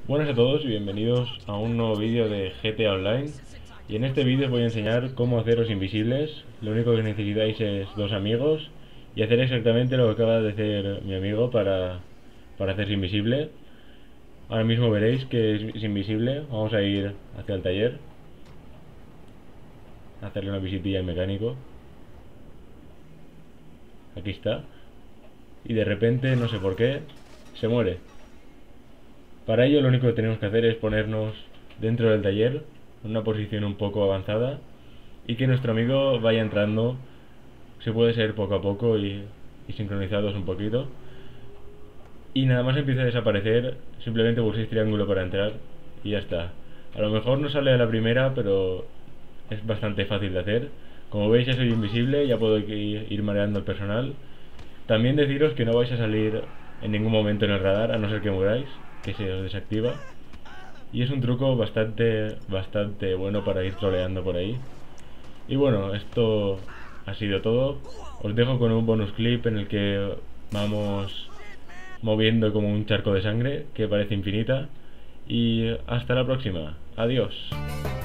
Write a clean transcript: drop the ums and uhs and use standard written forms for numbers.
Buenas a todos y bienvenidos a un nuevo vídeo de GTA Online. Y en este vídeo os voy a enseñar cómo haceros invisibles. Lo único que necesitáis es dos amigos y hacer exactamente lo que acaba de hacer mi amigo para hacerse invisible. Ahora mismo veréis que es invisible. Vamos a ir hacia el taller a hacerle una visitilla al mecánico. Aquí está. Y de repente, no sé por qué, se muere. Para ello lo único que tenemos que hacer es ponernos dentro del taller, en una posición un poco avanzada, y que nuestro amigo vaya entrando, si puede ser poco a poco y sincronizados un poquito. Y nada más empieza a desaparecer, simplemente pulséis triángulo para entrar y ya está. A lo mejor no sale a la primera, pero es bastante fácil de hacer. Como veis ya soy invisible, ya puedo ir mareando al personal. También deciros que no vais a salir en ningún momento en el radar, a no ser que muráis, que se os desactiva. Y es un truco bastante bueno para ir troleando por ahí. Y bueno, esto ha sido todo. Os dejo con un bonus clip en el que vamos moviendo como un charco de sangre que parece infinita. Y hasta la próxima. Adiós.